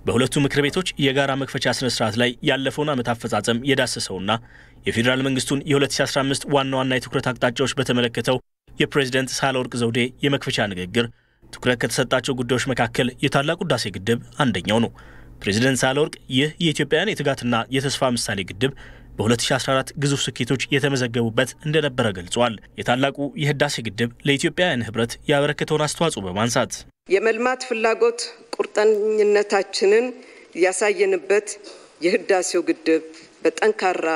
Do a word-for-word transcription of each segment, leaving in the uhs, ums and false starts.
በሁለቱ ምክር ቤቶች የጋራ መክፈቻ ስነ ስርዓት ላይ ያለፈውን ዓመት አፈጻጸም የዳሰሰውና የፌዴራል መንግስቱን የ2015 ዋና ዋና የትኩረት አቅጣጫዎች በተመለከተው የፕሬዝዳንት ሳህለወርቅ ዘውዴ የመክፈቻ ንግግር ትኩረት ከተሰጣቸው ጉዳዮች መካከል የታላቁ ህዳሴ ግድብ አንደኛው ነው። ፕሬዝዳንት ሳህለወርቅ ይህ የኢትዮጵያን የትጋትና የተስፋ ምሳሌ ግድብ በ2014 ግዙፍ ስኬቶች የተመዘገቡበት እንደነበረ ገልጿል። የታላቁ የህዳሴ ግድብ ለኢትዮጵያውያን ህብረት ያበረከተውን አስተዋጽኦ በማንሳት የመልማት ፍላጎት ቁርጠኝነታችንን ያሳየንበት የህዳሴው ግድብ በጠንካራ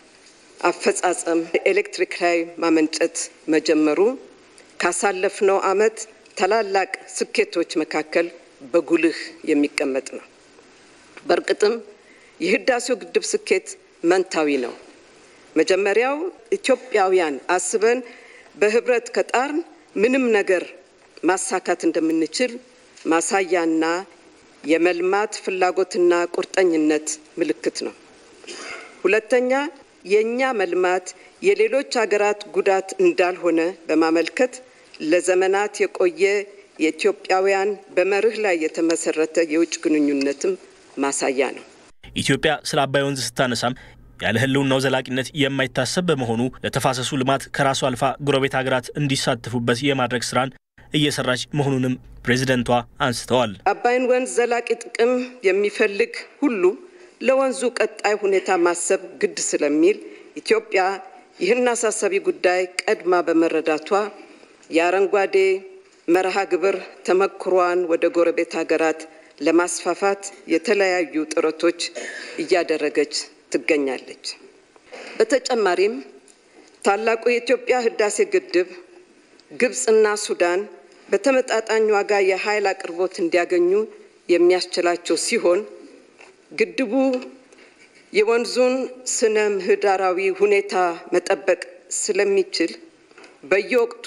አፈጻጸም ኤሌክትሪክ ኃይል ማመንጨት መጀመሩ ካሳለፍነው ዓመት ታላላቅ ስኬቶች መካከል በጉልህ የሚቀመጥ ነው። በርግጥም የህዳሴው ግድብ ስኬት መንታዊ ነው። መጀመሪያው ኢትዮጵያውያን አስበን በህብረት ከጣርን ምንም ነገር ማሳካት እንደምንችል ማሳያና የመልማት ፍላጎትና ቁርጠኝነት ምልክት ነው። ሁለተኛ የኛ መልማት የሌሎች ሀገራት ጉዳት እንዳልሆነ በማመልከት ለዘመናት የቆየ የኢትዮጵያውያን በመርህ ላይ የተመሰረተ የውጭ ግንኙነትም ማሳያ ነው። ኢትዮጵያ ስለ አባይ ወንዝ ስታነሳም ያለ ህልውናው ዘላቂነት የማይታሰብ በመሆኑ ለተፋሰሱ ልማት ከራሱ አልፋ ጎረቤት ሀገራት እንዲሳተፉበት የማድረግ ስራን እየሰራች መሆኑንም ፕሬዝዳንቷ አንስተዋል። አባይን ወንዝ ዘላቂ ጥቅም የሚፈልግ ሁሉ ለወንዙ ቀጣይ ሁኔታ ማሰብ ግድ ስለሚል ኢትዮጵያ ይህን አሳሳቢ ጉዳይ ቀድማ በመረዳቷ የአረንጓዴ መርሃ ግብር ተመክሯን ወደ ጎረቤት ሀገራት ለማስፋፋት የተለያዩ ጥረቶች እያደረገች ትገኛለች። በተጨማሪም ታላቁ የኢትዮጵያ ህዳሴ ግድብ ግብጽና ሱዳን በተመጣጣኝ ዋጋ የኃይል አቅርቦት እንዲያገኙ የሚያስችላቸው ሲሆን ግድቡ የወንዙን ስነ ምህዳራዊ ሁኔታ መጠበቅ ስለሚችል በየወቅቱ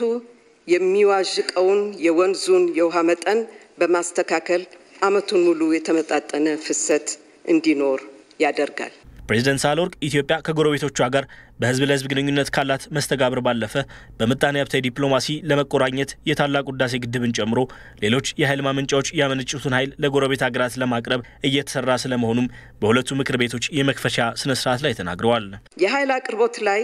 የሚዋዥቀውን የወንዙን የውሃ መጠን በማስተካከል ዓመቱን ሙሉ የተመጣጠነ ፍሰት እንዲኖር ያደርጋል። ፕሬዝዳንት ሳህለወርቅ ኢትዮጵያ ከጎረቤቶቿ ጋር በህዝብ ለህዝብ ግንኙነት ካላት መስተጋብር ባለፈ በምጣኔ ሀብታዊ ዲፕሎማሲ ለመቆራኘት የታላቁ ህዳሴ ግድብን ጨምሮ ሌሎች የኃይል ማመንጫዎች ያመነጩትን ኃይል ለጎረቤት ሀገራት ለማቅረብ እየተሰራ ስለመሆኑም በሁለቱ ምክር ቤቶች የመክፈቻ ስነ ስርዓት ላይ ተናግረዋል። የኃይል አቅርቦት ላይ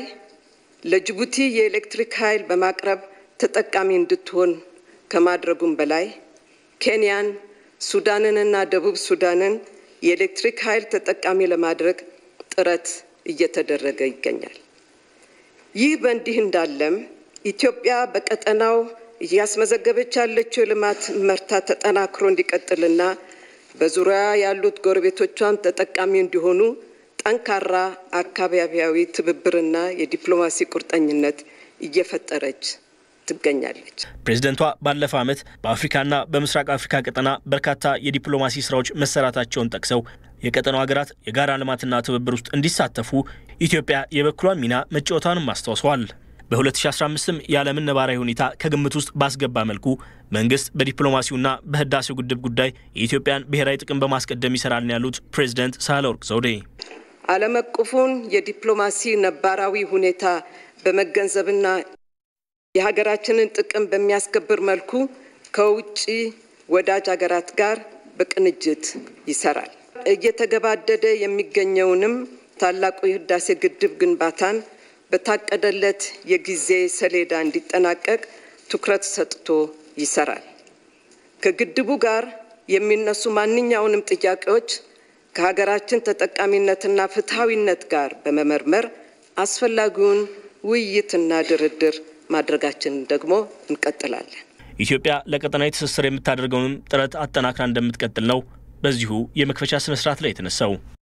ለጅቡቲ የኤሌክትሪክ ኃይል በማቅረብ ተጠቃሚ እንድትሆን ከማድረጉም በላይ ኬንያን፣ ሱዳንንና ደቡብ ሱዳንን የኤሌክትሪክ ኃይል ተጠቃሚ ለማድረግ ጥረት እየተደረገ ይገኛል። ይህ በእንዲህ እንዳለም ኢትዮጵያ በቀጠናው እያስመዘገበች ያለችው ልማት መርታ ተጠናክሮ እንዲቀጥልና በዙሪያ ያሉት ጎረቤቶቿም ተጠቃሚ እንዲሆኑ ጠንካራ አካባቢያዊ ትብብርና የዲፕሎማሲ ቁርጠኝነት እየፈጠረች ትገኛለች። ፕሬዝዳንቷ ባለፈው ዓመት በአፍሪካና በምስራቅ አፍሪካ ቀጠና በርካታ የዲፕሎማሲ ስራዎች መሰራታቸውን ጠቅሰው የቀጠናው ሀገራት የጋራ ልማትና ትብብር ውስጥ እንዲሳተፉ ኢትዮጵያ የበኩሏን ሚና መጫወቷንም አስታውሰዋል። በ2015ም የዓለምን ነባራዊ ሁኔታ ከግምት ውስጥ ባስገባ መልኩ መንግስት በዲፕሎማሲውና በህዳሴው ግድብ ጉዳይ የኢትዮጵያን ብሔራዊ ጥቅም በማስቀደም ይሰራል ያሉት ፕሬዝዳንት ሳህለወርቅ ዘውዴ ዓለም አቀፉን የዲፕሎማሲ ነባራዊ ሁኔታ በመገንዘብና የሀገራችንን ጥቅም በሚያስከብር መልኩ ከውጪ ወዳጅ ሀገራት ጋር በቅንጅት ይሰራል። እየተገባደደ የሚገኘውንም ታላቁ የህዳሴ ግድብ ግንባታን በታቀደለት የጊዜ ሰሌዳ እንዲጠናቀቅ ትኩረት ሰጥቶ ይሰራል። ከግድቡ ጋር የሚነሱ ማንኛውንም ጥያቄዎች ከሀገራችን ተጠቃሚነትና ፍትሃዊነት ጋር በመመርመር አስፈላጊውን ውይይትና ድርድር ማድረጋችን ደግሞ እንቀጥላለን። ኢትዮጵያ ለቀጠናዊ ትስስር የምታደርገውን ጥረት አጠናክራ እንደምትቀጥል ነው በዚሁ የመክፈቻ ስነ ስርዓት ላይ የተነሳው።